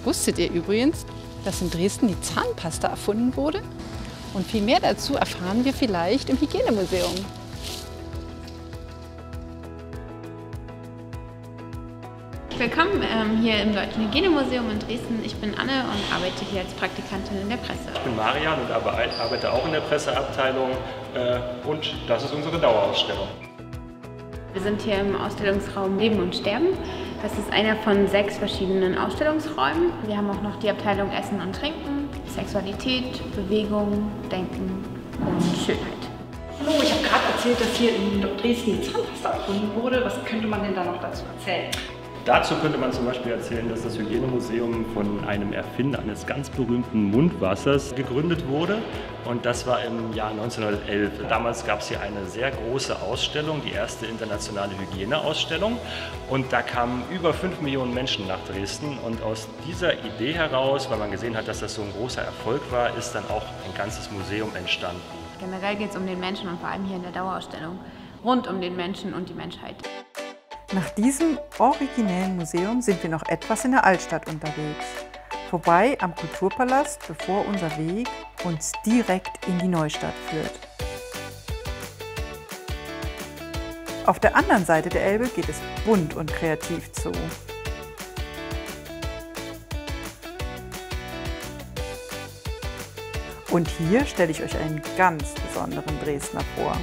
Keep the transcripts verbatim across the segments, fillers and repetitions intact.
Wusstet ihr übrigens, dass in Dresden die Zahnpasta erfunden wurde? Und viel mehr dazu erfahren wir vielleicht im Hygienemuseum. Willkommen ähm, hier im Deutschen Hygienemuseum in Dresden. Ich bin Anne und arbeite hier als Praktikantin in der Presse. Ich bin Marian und arbeite auch in der Presseabteilung äh, und das ist unsere Dauerausstellung. Wir sind hier im Ausstellungsraum Leben und Sterben. Das ist einer von sechs verschiedenen Ausstellungsräumen. Wir haben auch noch die Abteilung Essen und Trinken, Sexualität, Bewegung, Denken und Schönheit. Hallo, ich habe gerade erzählt, dass hier in Dresden die Zahnpasta erfunden wurde. Was könnte man denn da noch dazu erzählen? Dazu könnte man zum Beispiel erzählen, dass das Hygienemuseum von einem Erfinder eines ganz berühmten Mundwassers gegründet wurde. Und das war im Jahr neunzehnhundertelf. Damals gab es hier eine sehr große Ausstellung, die erste internationale Hygieneausstellung. Und da kamen über fünf Millionen Menschen nach Dresden. Und aus dieser Idee heraus, weil man gesehen hat, dass das so ein großer Erfolg war, ist dann auch ein ganzes Museum entstanden. Generell geht es um den Menschen und vor allem hier in der Dauerausstellung rund um den Menschen und die Menschheit. Nach diesem originellen Museum sind wir noch etwas in der Altstadt unterwegs. Vorbei am Kulturpalast, bevor unser Weg uns direkt in die Neustadt führt. Auf der anderen Seite der Elbe geht es bunt und kreativ zu. Und hier stelle ich euch einen ganz besonderen Dresdner vor.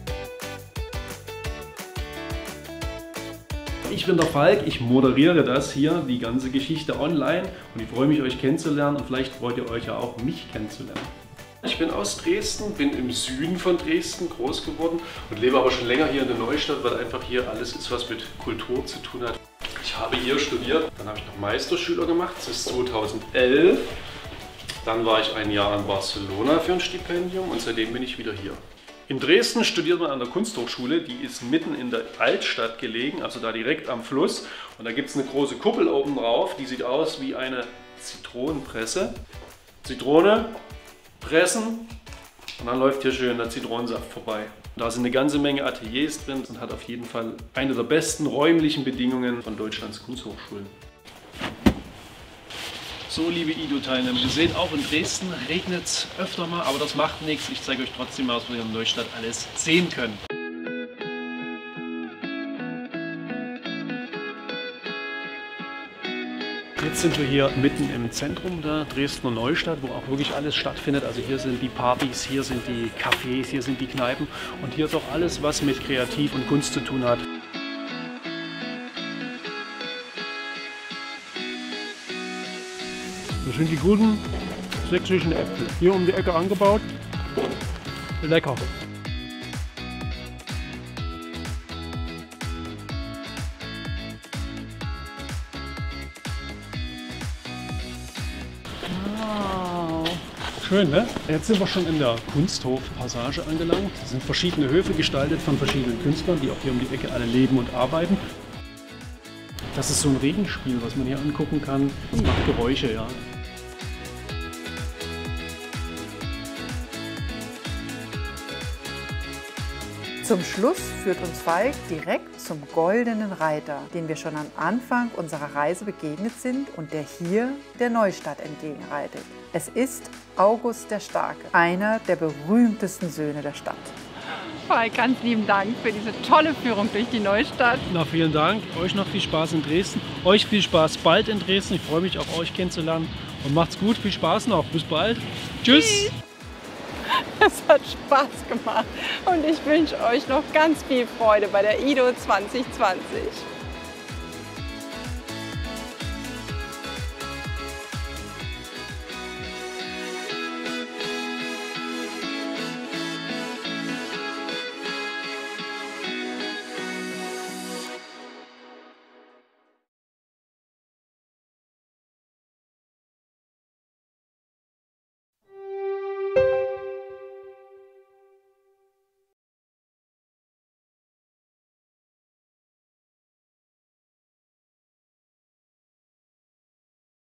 Ich bin der Falk, ich moderiere das hier, die ganze Geschichte online und ich freue mich, euch kennenzulernen und vielleicht freut ihr euch ja auch, mich kennenzulernen. Ich bin aus Dresden, bin im Süden von Dresden groß geworden und lebe aber schon länger hier in der Neustadt, weil einfach hier alles ist, was mit Kultur zu tun hat. Ich habe hier studiert, dann habe ich noch Meisterschüler gemacht bis zweitausendelf. Dann war ich ein Jahr in Barcelona für ein Stipendium und seitdem bin ich wieder hier. In Dresden studiert man an der Kunsthochschule, die ist mitten in der Altstadt gelegen, also da direkt am Fluss. Und da gibt es eine große Kuppel oben drauf, die sieht aus wie eine Zitronenpresse. Zitrone, pressen und dann läuft hier schön der Zitronensaft vorbei. Da sind eine ganze Menge Ateliers drin und hat auf jeden Fall eine der besten räumlichen Bedingungen von Deutschlands Kunsthochschulen. So, liebe I D O-Teilnehmer, ihr seht auch in Dresden regnet es öfter mal, aber das macht nichts. Ich zeige euch trotzdem mal, was wir in Neustadt alles sehen können. Jetzt sind wir hier mitten im Zentrum der Dresdner Neustadt, wo auch wirklich alles stattfindet. Also hier sind die Partys, hier sind die Cafés, hier sind die Kneipen und hier ist auch alles, was mit Kreativ und Kunst zu tun hat. Das sind die guten sächsischen Äpfel. Hier um die Ecke angebaut. Lecker. Wow. Schön, ne? Jetzt sind wir schon in der Kunsthof-Passage angelangt. Es sind verschiedene Höfe gestaltet von verschiedenen Künstlern, die auch hier um die Ecke alle leben und arbeiten. Das ist so ein Regenspiel, was man hier angucken kann. Das macht Geräusche, ja. Zum Schluss führt uns Falk direkt zum Goldenen Reiter, den wir schon am Anfang unserer Reise begegnet sind und der hier der Neustadt entgegenreitet. Es ist August der Starke, einer der berühmtesten Söhne der Stadt. Falk, ganz lieben Dank für diese tolle Führung durch die Neustadt. Na, vielen Dank. Euch noch viel Spaß in Dresden. Euch viel Spaß bald in Dresden. Ich freue mich, auch euch kennenzulernen. Und macht's gut. Viel Spaß noch. Bis bald. Tschüss. Tschüss. Es hat Spaß gemacht und ich wünsche euch noch ganz viel Freude bei der I D O zwanzig zwanzig.